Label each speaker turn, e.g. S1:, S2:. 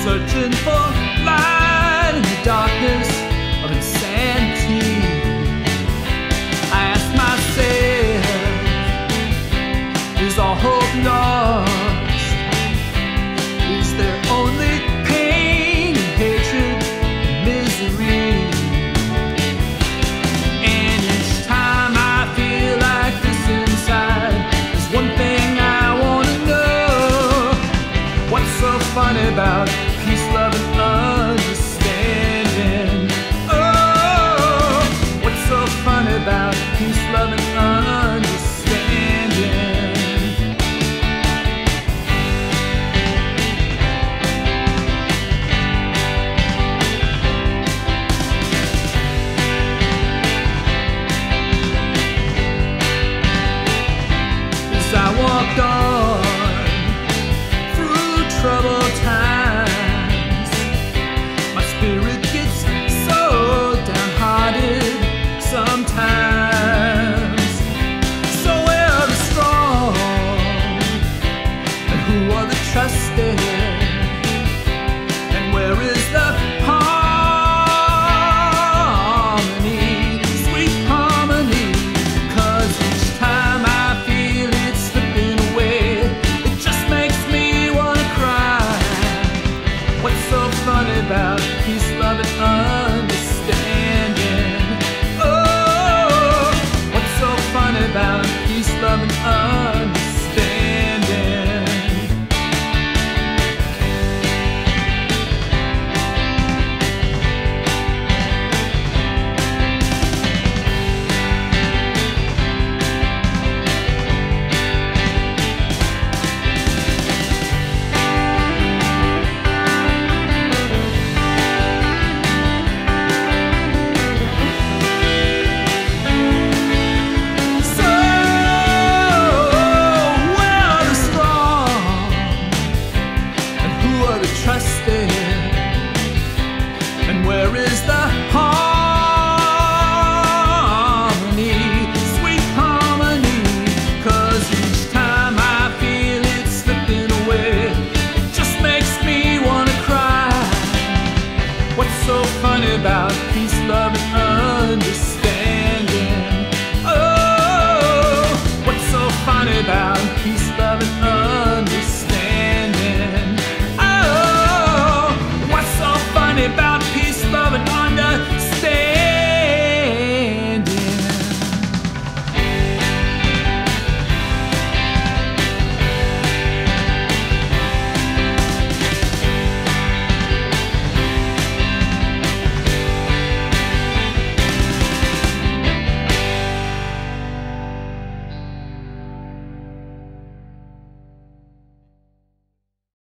S1: searching for light in the darkness of insanity. I ask myself, is all hope lost? Is there only pain and hatred and misery? And each time I feel like this inside, there's one thing I want to know. What's so funny about peace, love, and understanding? Oh, what's so funny about peace, love, and understanding? As I walked on through troubled times, my spirit gets so downhearted sometimes. So where are the strong and who are the trusted? And where is the harmony, sweet harmony? 'Cause each time I feel it slipping away, it just makes me wanna cry. What's so funny about peace, love, and understanding? Oh, what's so funny about peace, love, and understanding?